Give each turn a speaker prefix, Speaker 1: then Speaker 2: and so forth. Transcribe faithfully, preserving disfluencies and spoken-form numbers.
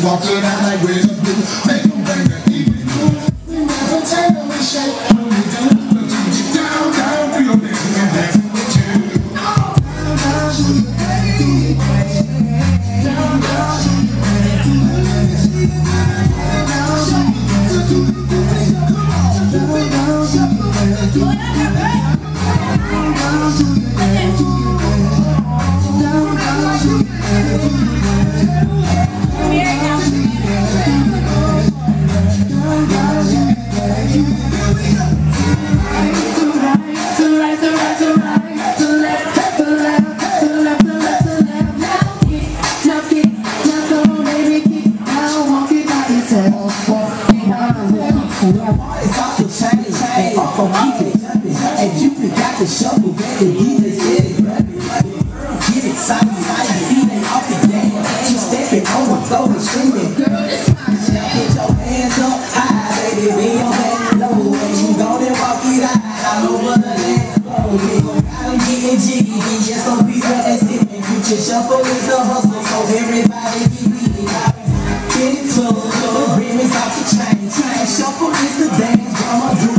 Speaker 1: walk it out like we're the blue. Make them bring the evening blue. We never turn and we shake. When we do, we'll take you down, down, do your thing and dance with you. Down, down, baby. Down, down,
Speaker 2: and you forgot to shovel, baby. D J said it, grab it, grab it. Get excited, excited, feet ain't off the dance. Keep stepping on the floor and screaming. Girl, this my shit. Get your hands up high, baby. Be on that low, and you go and walk it out. All over the dance floor, nigga. I'm getting jiggy, yes, don't be what that's it. And you can shuffle is the hustle, so everybody get leading. Get it close, remix off the chain. Shuffle is the dance, drama do.